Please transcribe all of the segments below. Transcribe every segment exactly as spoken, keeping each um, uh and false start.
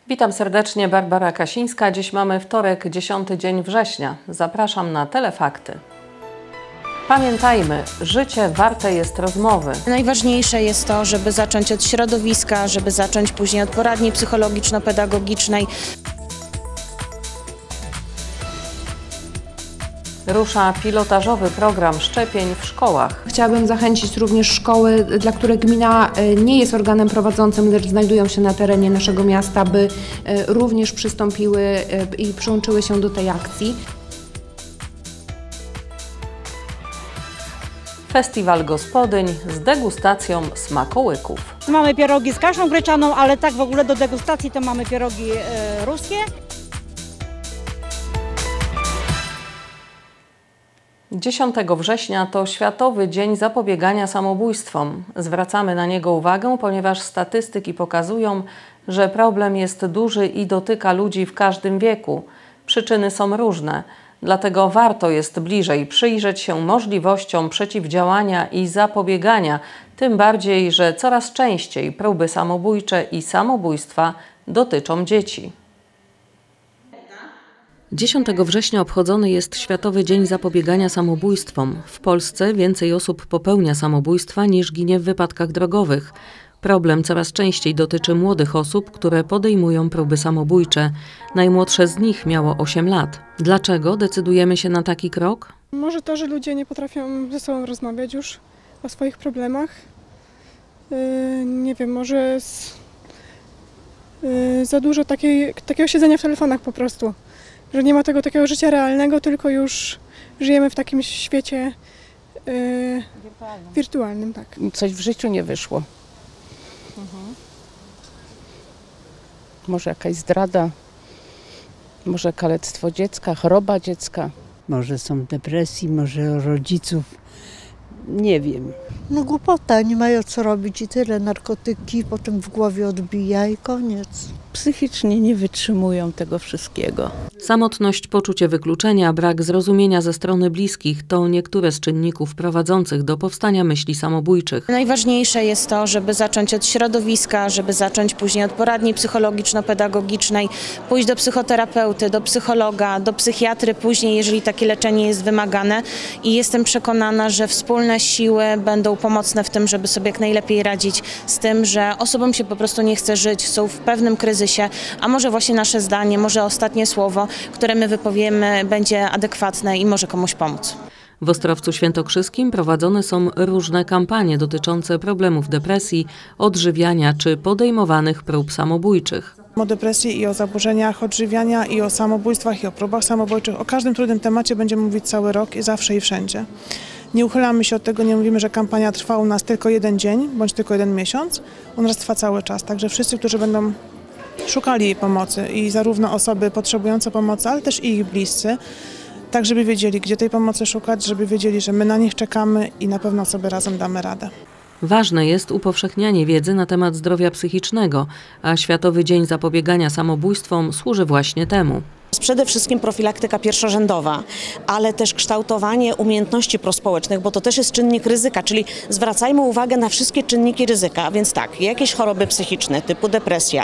Witam serdecznie, Barbara Kasińska. Dziś mamy wtorek, dziesiąty dzień września. Zapraszam na Telefakty. Pamiętajmy, życie warte jest rozmowy. Najważniejsze jest to, żeby zacząć od środowiska, żeby zacząć później od poradni psychologiczno-pedagogicznej. Rusza pilotażowy program szczepień w szkołach. Chciałabym zachęcić również szkoły, dla których gmina nie jest organem prowadzącym, lecz znajdują się na terenie naszego miasta, by również przystąpiły i przyłączyły się do tej akcji. Festiwal gospodyń z degustacją smakołyków. Mamy pierogi z kaszą gryczaną, ale tak w ogóle do degustacji to mamy pierogi e, ruskie. dziesiątego września to Światowy Dzień Zapobiegania Samobójstwom. Zwracamy na niego uwagę, ponieważ statystyki pokazują, że problem jest duży i dotyka ludzi w każdym wieku. Przyczyny są różne, dlatego warto jest bliżej przyjrzeć się możliwościom przeciwdziałania i zapobiegania, tym bardziej, że coraz częściej próby samobójcze i samobójstwa dotyczą dzieci. dziesiątego września obchodzony jest Światowy Dzień Zapobiegania Samobójstwom. W Polsce więcej osób popełnia samobójstwa niż ginie w wypadkach drogowych. Problem coraz częściej dotyczy młodych osób, które podejmują próby samobójcze. Najmłodsze z nich miało osiem lat. Dlaczego decydujemy się na taki krok? Może to, że ludzie nie potrafią ze sobą rozmawiać już o swoich problemach. Yy, nie wiem, może z, yy, za dużo takiej, takiego siedzenia w telefonach po prostu. Że nie ma tego takiego życia realnego, tylko już żyjemy w takim świecie yy, wirtualnym. wirtualnym tak. Coś w życiu nie wyszło. Mhm. Może jakaś zdrada, może kalectwo dziecka, choroba dziecka. Może są depresji, może rodziców, nie wiem. No głupota, nie mają co robić i tyle, narkotyki, potem w głowie odbija i koniec. Psychicznie nie wytrzymują tego wszystkiego. Samotność, poczucie wykluczenia, brak zrozumienia ze strony bliskich to niektóre z czynników prowadzących do powstania myśli samobójczych. Najważniejsze jest to, żeby zacząć od środowiska, żeby zacząć później od poradni psychologiczno-pedagogicznej, pójść do psychoterapeuty, do psychologa, do psychiatry później, jeżeli takie leczenie jest wymagane. I jestem przekonana, że wspólne siły będą pomocne w tym, żeby sobie jak najlepiej radzić z tym, że osobom się po prostu nie chce żyć, są w pewnym kryzysie, a może właśnie nasze zdanie, może ostatnie słowo, które my wypowiemy, będzie adekwatne i może komuś pomóc. W Ostrowcu Świętokrzyskim prowadzone są różne kampanie dotyczące problemów depresji, odżywiania czy podejmowanych prób samobójczych. O depresji i o zaburzeniach odżywiania i o samobójstwach i o próbach samobójczych. O każdym trudnym temacie będziemy mówić cały rok i zawsze i wszędzie. Nie uchylamy się od tego, nie mówimy, że kampania trwa u nas tylko jeden dzień bądź tylko jeden miesiąc. U nas trwa cały czas, także wszyscy, którzy będą szukali jej pomocy i zarówno osoby potrzebujące pomocy, ale też i ich bliscy, tak żeby wiedzieli, gdzie tej pomocy szukać, żeby wiedzieli, że my na nich czekamy i na pewno sobie razem damy radę. Ważne jest upowszechnianie wiedzy na temat zdrowia psychicznego, a Światowy Dzień Zapobiegania Samobójstwom służy właśnie temu. Przede wszystkim profilaktyka pierwszorzędowa, ale też kształtowanie umiejętności prospołecznych, bo to też jest czynnik ryzyka, czyli zwracajmy uwagę na wszystkie czynniki ryzyka, więc tak, jakieś choroby psychiczne typu depresja,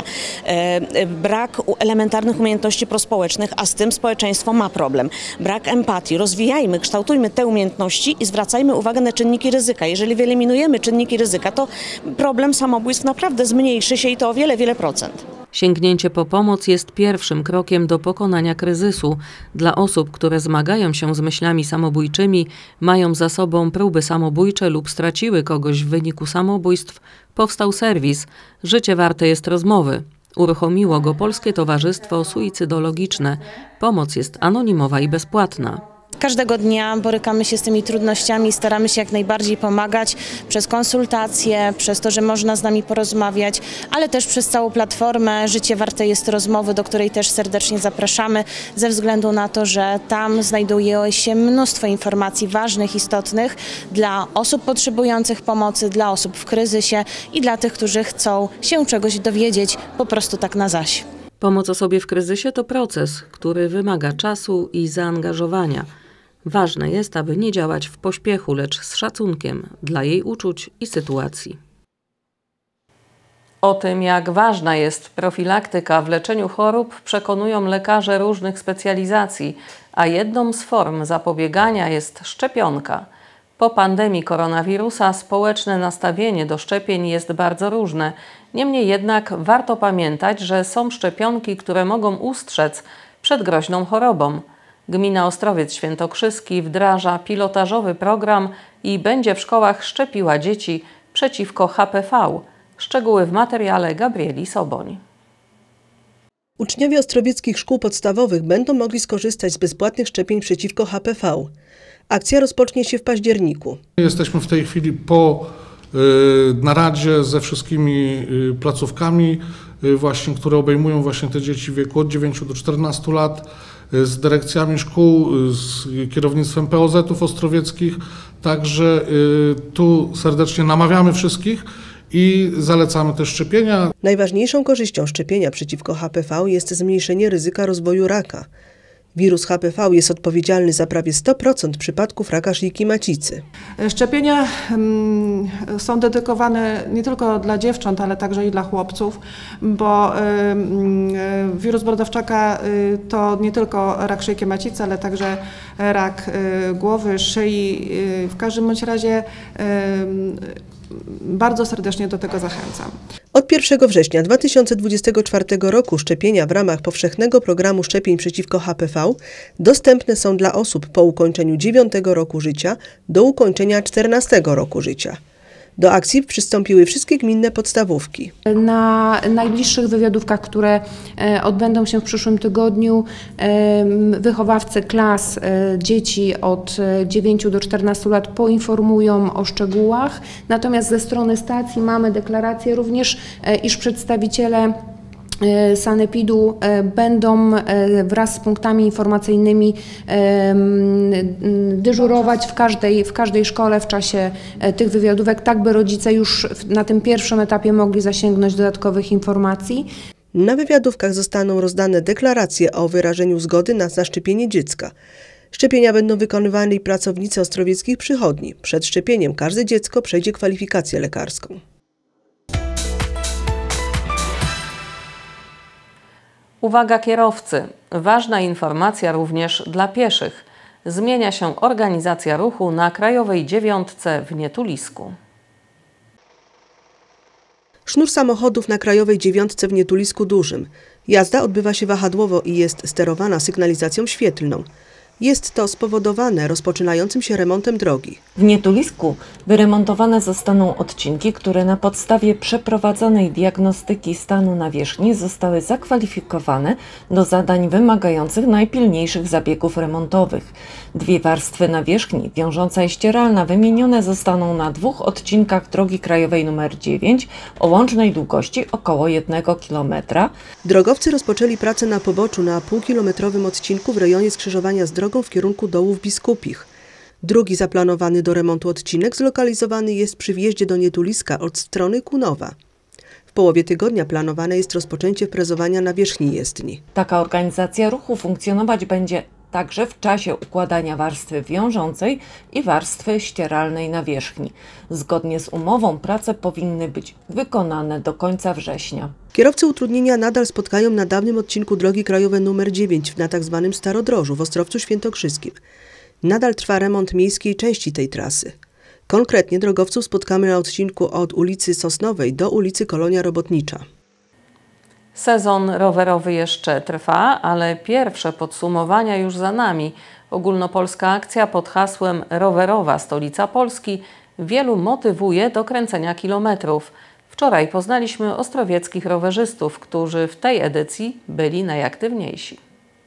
e, brak elementarnych umiejętności prospołecznych, a z tym społeczeństwo ma problem, brak empatii, rozwijajmy, kształtujmy te umiejętności i zwracajmy uwagę na czynniki ryzyka. Jeżeli wyeliminujemy czynniki ryzyka, to problem samobójstw naprawdę zmniejszy się i to o wiele, wiele procent. Sięgnięcie po pomoc jest pierwszym krokiem do pokonania kryzysu. Dla osób, które zmagają się z myślami samobójczymi, mają za sobą próby samobójcze lub straciły kogoś w wyniku samobójstw, powstał serwis Życie warte jest rozmowy. Uruchomiło go Polskie Towarzystwo Suicydologiczne. Pomoc jest anonimowa i bezpłatna. Każdego dnia borykamy się z tymi trudnościami, staramy się jak najbardziej pomagać przez konsultacje, przez to, że można z nami porozmawiać, ale też przez całą platformę Życie warte jest rozmowy, do której też serdecznie zapraszamy, ze względu na to, że tam znajduje się mnóstwo informacji ważnych, istotnych dla osób potrzebujących pomocy, dla osób w kryzysie i dla tych, którzy chcą się czegoś dowiedzieć po prostu tak na zaś. Pomoc osobie w kryzysie to proces, który wymaga czasu i zaangażowania. Ważne jest, aby nie działać w pośpiechu, lecz z szacunkiem dla jej uczuć i sytuacji. O tym, jak ważna jest profilaktyka w leczeniu chorób, przekonują lekarze różnych specjalizacji, a jedną z form zapobiegania jest szczepionka. Po pandemii koronawirusa społeczne nastawienie do szczepień jest bardzo różne. Niemniej jednak warto pamiętać, że są szczepionki, które mogą ustrzec przed groźną chorobą. Gmina Ostrowiec Świętokrzyski wdraża pilotażowy program i będzie w szkołach szczepiła dzieci przeciwko H P V. Szczegóły w materiale Gabrieli Soboń. Uczniowie ostrowieckich szkół podstawowych będą mogli skorzystać z bezpłatnych szczepień przeciwko H P V. Akcja rozpocznie się w październiku. Jesteśmy w tej chwili po y, naradzie ze wszystkimi y, placówkami, y, właśnie, które obejmują właśnie te dzieci w wieku od dziewięciu do czternastu lat, y, z dyrekcjami szkół, y, z kierownictwem P O Z-ów ostrowieckich. Także y, tu serdecznie namawiamy wszystkich i zalecamy też szczepienia. Najważniejszą korzyścią szczepienia przeciwko H P V jest zmniejszenie ryzyka rozwoju raka. Wirus H P V jest odpowiedzialny za prawie sto procent przypadków raka szyjki macicy. Szczepienia um, są dedykowane nie tylko dla dziewcząt, ale także i dla chłopców, bo um, wirus brodawczaka um, to nie tylko rak szyjki macicy, ale także rak um, głowy, szyi. Um, w każdym bądź razie um, bardzo serdecznie do tego zachęcam. Od pierwszego września dwa tysiące dwudziestego czwartego roku szczepienia w ramach powszechnego programu szczepień przeciwko H P V dostępne są dla osób po ukończeniu dziewiątego roku życia do ukończenia czternastego roku życia. Do akcji przystąpiły wszystkie gminne podstawówki. Na najbliższych wywiadówkach, które odbędą się w przyszłym tygodniu, wychowawcy klas dzieci od dziewięciu do czternastu lat poinformują o szczegółach. Natomiast ze strony stacji mamy deklarację również, iż przedstawiciele sanepidu będą wraz z punktami informacyjnymi dyżurować w każdej, w każdej szkole w czasie tych wywiadówek, tak by rodzice już na tym pierwszym etapie mogli zasięgnąć dodatkowych informacji. Na wywiadówkach zostaną rozdane deklaracje o wyrażeniu zgody na zaszczepienie dziecka. Szczepienia będą wykonywane i pracownicy ostrowieckich przychodni. Przed szczepieniem każde dziecko przejdzie kwalifikację lekarską. Uwaga kierowcy! Ważna informacja również dla pieszych. Zmienia się organizacja ruchu na Krajowej Dziewiątce w Nietulisku. Sznur samochodów na Krajowej Dziewiątce w Nietulisku dużym. Jazda odbywa się wahadłowo i jest sterowana sygnalizacją świetlną. Jest to spowodowane rozpoczynającym się remontem drogi. W Nietulisku wyremontowane zostaną odcinki, które na podstawie przeprowadzonej diagnostyki stanu nawierzchni zostały zakwalifikowane do zadań wymagających najpilniejszych zabiegów remontowych. Dwie warstwy nawierzchni, wiążąca i ścieralna, wymienione zostaną na dwóch odcinkach drogi krajowej nr dziewięć o łącznej długości około jednego kilometra. Drogowcy rozpoczęli pracę na poboczu na półkilometrowym odcinku w rejonie skrzyżowania z drogą w kierunku Dołów Biskupich. Drugi zaplanowany do remontu odcinek zlokalizowany jest przy wjeździe do Nietuliska od strony Kunowa. W połowie tygodnia planowane jest rozpoczęcie frezowania nawierzchni jezdni. Taka organizacja ruchu funkcjonować będzie także w czasie układania warstwy wiążącej i warstwy ścieralnej nawierzchni. Zgodnie z umową prace powinny być wykonane do końca września. Kierowcy utrudnienia nadal spotkają na dawnym odcinku drogi krajowej nr dziewięć na tzw. Starodrożu w Ostrowcu Świętokrzyskim. Nadal trwa remont miejskiej części tej trasy. Konkretnie drogowców spotkamy na odcinku od ulicy Sosnowej do ulicy Kolonia Robotnicza. Sezon rowerowy jeszcze trwa, ale pierwsze podsumowania już za nami. Ogólnopolska akcja pod hasłem Rowerowa Stolica Polski wielu motywuje do kręcenia kilometrów. Wczoraj poznaliśmy ostrowieckich rowerzystów, którzy w tej edycji byli najaktywniejsi.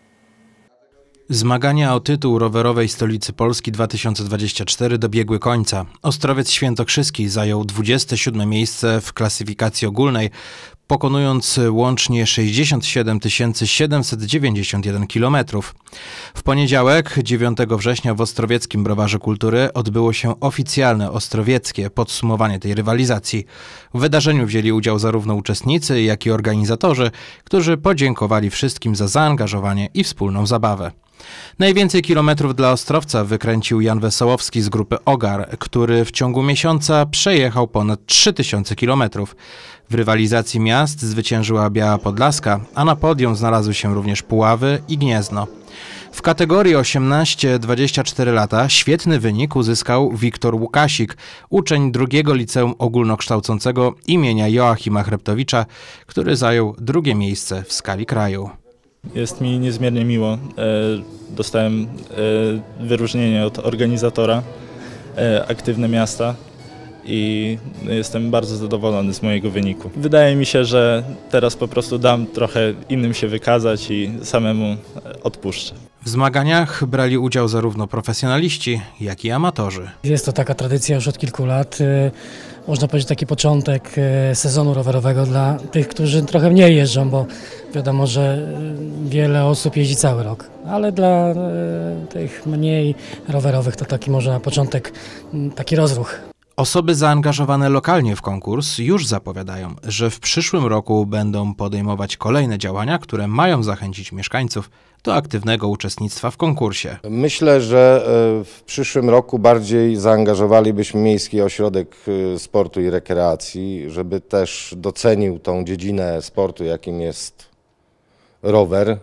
Zmagania o tytuł Rowerowej Stolicy Polski dwa tysiące dwudziesty czwarty dobiegły końca. Ostrowiec Świętokrzyski zajął dwudzieste siódme miejsce w klasyfikacji ogólnej, pokonując łącznie sześćdziesiąt siedem tysięcy siedemset dziewięćdziesiąt jeden kilometrów. W poniedziałek, dziewiątego września w Ostrowieckim Browarze Kultury odbyło się oficjalne ostrowieckie podsumowanie tej rywalizacji. W wydarzeniu wzięli udział zarówno uczestnicy, jak i organizatorzy, którzy podziękowali wszystkim za zaangażowanie i wspólną zabawę. Najwięcej kilometrów dla Ostrowca wykręcił Jan Wesołowski z grupy Ogar, który w ciągu miesiąca przejechał ponad trzy tysiące kilometrów. W rywalizacji miast zwyciężyła Biała Podlaska, a na podium znalazły się również Puławy i Gniezno. W kategorii osiemnaście dwadzieścia cztery lata świetny wynik uzyskał Wiktor Łukasik, uczeń drugiego liceum ogólnokształcącego imienia Joachima Chreptowicza, który zajął drugie miejsce w skali kraju. Jest mi niezmiernie miło. Dostałem wyróżnienie od organizatora Aktywne Miasta i jestem bardzo zadowolony z mojego wyniku. Wydaje mi się, że teraz po prostu dam trochę innym się wykazać i samemu odpuszczę. W zmaganiach brali udział zarówno profesjonaliści, jak i amatorzy. Jest to taka tradycja już od kilku lat. Można powiedzieć taki początek sezonu rowerowego dla tych, którzy trochę mniej jeżdżą, bo wiadomo, że wiele osób jeździ cały rok, ale dla tych mniej rowerowych to taki może na początek taki rozruch. Osoby zaangażowane lokalnie w konkurs już zapowiadają, że w przyszłym roku będą podejmować kolejne działania, które mają zachęcić mieszkańców do aktywnego uczestnictwa w konkursie. Myślę, że w przyszłym roku bardziej zaangażowalibyśmy Miejski Ośrodek Sportu i Rekreacji, żeby też docenił tą dziedzinę sportu, jakim jest rower,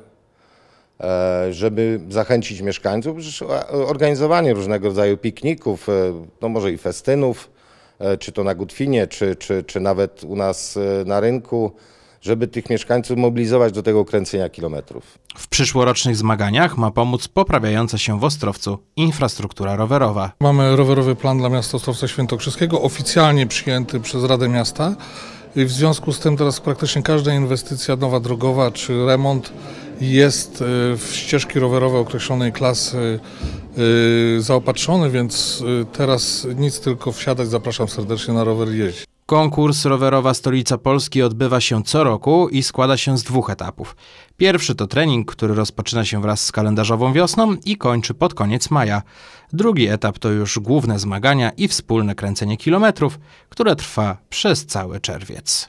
żeby zachęcić mieszkańców, organizowanie różnego rodzaju pikników, no może i festynów, czy to na Gutwinie, czy, czy, czy nawet u nas na rynku, żeby tych mieszkańców mobilizować do tego kręcenia kilometrów. W przyszłorocznych zmaganiach ma pomóc poprawiająca się w Ostrowcu infrastruktura rowerowa. Mamy rowerowy plan dla miasta Ostrowca Świętokrzyskiego, oficjalnie przyjęty przez Radę Miasta. I w związku z tym teraz praktycznie każda inwestycja nowa drogowa czy remont jest w ścieżki rowerowe określonej klasy zaopatrzony, więc teraz nic, tylko wsiadać. Zapraszam serdecznie na rower i jeździć. Konkurs Rowerowa Stolica Polski odbywa się co roku i składa się z dwóch etapów. Pierwszy to trening, który rozpoczyna się wraz z kalendarzową wiosną i kończy pod koniec maja. Drugi etap to już główne zmagania i wspólne kręcenie kilometrów, które trwa przez cały czerwiec.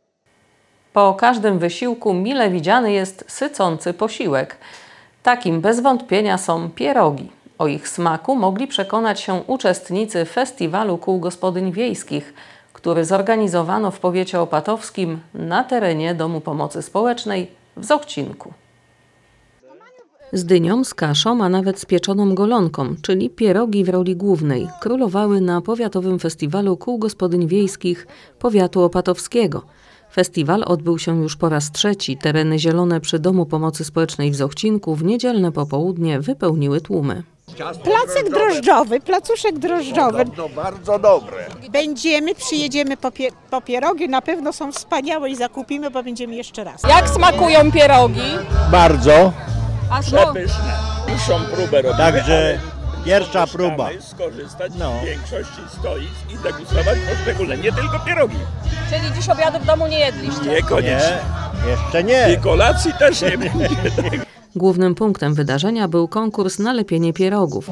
Po każdym wysiłku mile widziany jest sycący posiłek. Takim bez wątpienia są pierogi. O ich smaku mogli przekonać się uczestnicy Festiwalu Kół Gospodyń Wiejskich, który zorganizowano w powiecie opatowskim na terenie Domu Pomocy Społecznej w Zochcinku. Z dynią, z kaszą, a nawet z pieczoną golonką, czyli pierogi w roli głównej, królowały na Powiatowym Festiwalu Kół Gospodyń Wiejskich Powiatu Opatowskiego. Festiwal odbył się już po raz trzeci. Tereny zielone przy Domu Pomocy Społecznej w Zochcinku w niedzielne popołudnie wypełniły tłumy. Placek drożdżowy, placuszek drożdżowy. Bardzo, bardzo dobre. Będziemy, przyjedziemy po, pie, po pierogi, na pewno są wspaniałe i zakupimy, bo będziemy jeszcze raz. Jak smakują pierogi? Bardzo. A przepyszne. Muszą próbę robić. Także pierwsza próba. Skorzystać no. z większości stoisk i degustować poszczególne, nie tylko pierogi. Czyli dziś obiadu w domu nie jedliście? Niekoniecznie. Nie, jeszcze nie. I kolacji też nie będzie. Głównym punktem wydarzenia był konkurs na lepienie pierogów.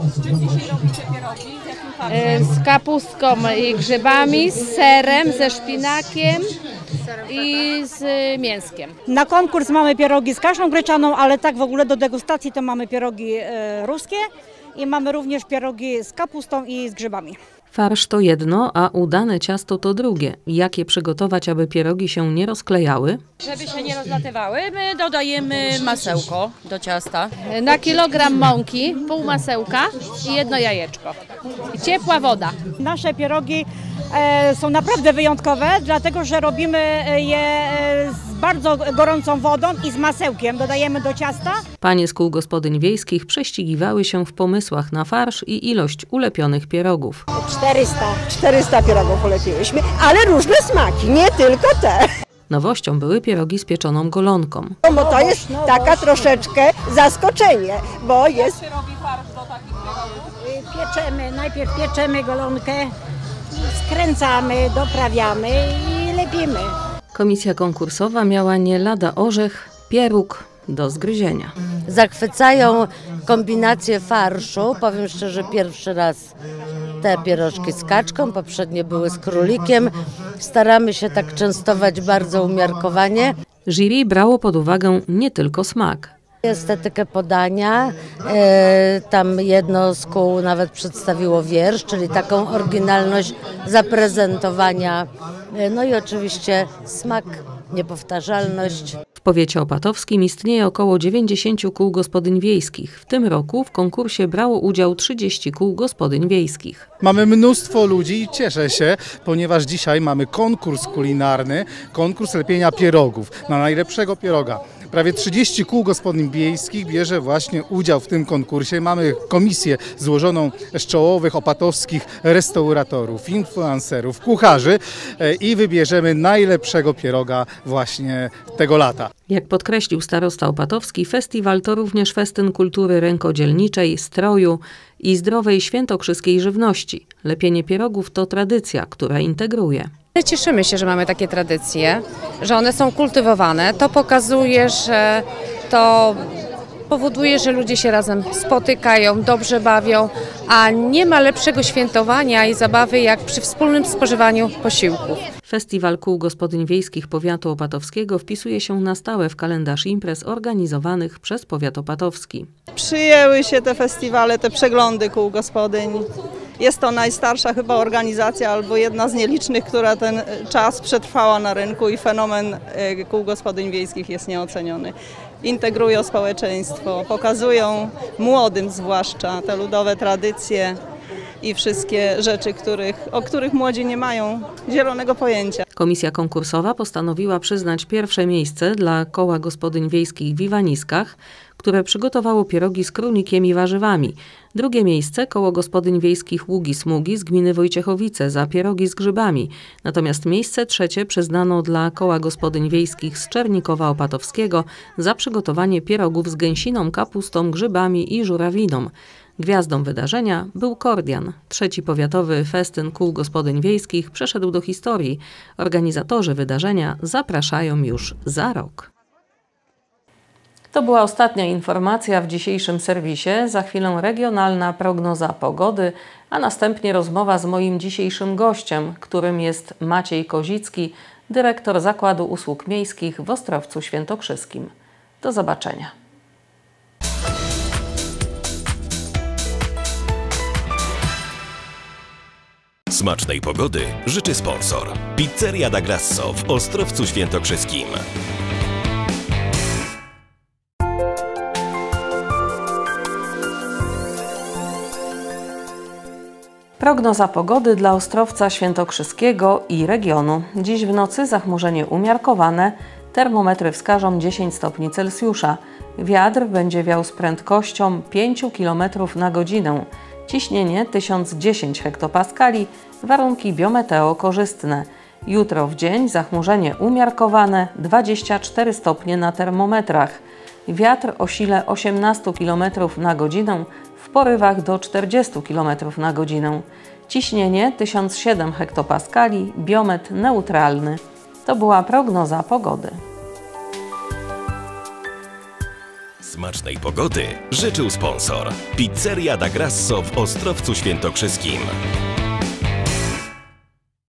Z kapustką i grzybami, z serem, ze szpinakiem i z mięskiem. Na konkurs mamy pierogi z kaszą gryczaną, ale tak w ogóle do degustacji to mamy pierogi e, ruskie i mamy również pierogi z kapustą i z grzybami. Farsz to jedno, a udane ciasto to drugie. Jak je przygotować, aby pierogi się nie rozklejały? Żeby się nie rozlatywały, my dodajemy masełko do ciasta. Na kilogram mąki, pół masełka i jedno jajeczko. I ciepła woda. Nasze pierogi e, są naprawdę wyjątkowe, dlatego że robimy je z bardzo gorącą wodą i z masełkiem. Dodajemy do ciasta. Panie z kół gospodyń wiejskich prześcigiwały się w pomysłach na farsz i ilość ulepionych pierogów. czterysta, czterysta pierogów ulepiłyśmy, ale różne smaki, nie tylko te. Nowością były pierogi z pieczoną golonką. Bo to jest taka troszeczkę zaskoczenie, bo jest... Jak się robi farsz do takich pierogów? Pieczemy, najpierw pieczemy golonkę, skręcamy, doprawiamy i lepimy. Komisja konkursowa miała nie lada orzech, pieróg do zgryzienia. Zachwycają kombinacje farszu. Powiem szczerze, pierwszy raz te pierożki z kaczką, poprzednie były z królikiem. Staramy się tak częstować bardzo umiarkowanie. Jury brało pod uwagę nie tylko smak. Estetykę podania, e, tam jedno z kół nawet przedstawiło wiersz, czyli taką oryginalność zaprezentowania No i oczywiście smak, niepowtarzalność. W powiecie opatowskim istnieje około dziewięćdziesiąt kół gospodyń wiejskich. W tym roku w konkursie brało udział trzydzieści kół gospodyń wiejskich. Mamy mnóstwo ludzi i cieszę się, ponieważ dzisiaj mamy konkurs kulinarny, konkurs lepienia pierogów na najlepszego pieroga. Prawie trzydzieści kół gospodyń wiejskich bierze właśnie udział w tym konkursie. Mamy komisję złożoną z czołowych opatowskich restauratorów, influencerów, kucharzy i wybierzemy najlepszego pieroga właśnie tego lata. Jak podkreślił starosta opatowski, festiwal to również festyn kultury rękodzielniczej, stroju i zdrowej świętokrzyskiej żywności. Lepienie pierogów to tradycja, która integruje. Cieszymy się, że mamy takie tradycje, że one są kultywowane. To pokazuje, że to powoduje, że ludzie się razem spotykają, dobrze bawią, a nie ma lepszego świętowania i zabawy jak przy wspólnym spożywaniu posiłków. Festiwal Kół Gospodyń Wiejskich Powiatu Opatowskiego wpisuje się na stałe w kalendarz imprez organizowanych przez powiat opatowski. Przyjęły się te festiwale, te przeglądy kół gospodyń. Jest to najstarsza chyba organizacja albo jedna z nielicznych, która ten czas przetrwała na rynku i fenomen kół gospodyń wiejskich jest nieoceniony. Integrują społeczeństwo, pokazują młodym zwłaszcza te ludowe tradycje i wszystkie rzeczy, których, o których młodzi nie mają zielonego pojęcia. Komisja konkursowa postanowiła przyznać pierwsze miejsce dla Koła Gospodyń Wiejskich w Iwaniskach, które przygotowało pierogi z królnikiem i warzywami. Drugie miejsce Koło Gospodyń Wiejskich Ługi Smugi z gminy Wojciechowice za pierogi z grzybami. Natomiast miejsce trzecie przyznano dla Koła Gospodyń Wiejskich z Czernikowa Opatowskiego za przygotowanie pierogów z gęsiną, kapustą, grzybami i żurawiną. Gwiazdą wydarzenia był Kordian. Trzeci powiatowy festyn kół gospodyń wiejskich przeszedł do historii. Organizatorzy wydarzenia zapraszają już za rok. To była ostatnia informacja w dzisiejszym serwisie. Za chwilę regionalna prognoza pogody, a następnie rozmowa z moim dzisiejszym gościem, którym jest Maciej Kozicki, dyrektor Zakładu Usług Miejskich w Ostrowcu Świętokrzyskim. Do zobaczenia. Smacznej pogody życzy sponsor. Pizzeria da Grasso w Ostrowcu Świętokrzyskim. Prognoza pogody dla Ostrowca Świętokrzyskiego i regionu. Dziś w nocy zachmurzenie umiarkowane, termometry wskażą dziesięć stopni Celsjusza. Wiatr będzie wiał z prędkością pięć kilometrów na godzinę. Ciśnienie tysiąc dziesięć hektopaskali, warunki biometeo korzystne. Jutro w dzień zachmurzenie umiarkowane, dwadzieścia cztery stopnie na termometrach. Wiatr o sile osiemnaście kilometrów na godzinę, w porywach do czterdziestu kilometrów na godzinę. Ciśnienie tysiąc siedem hektopaskali, biometr neutralny. To była prognoza pogody. Smacznej pogody życzył sponsor. Pizzeria da Grasso w Ostrowcu Świętokrzyskim.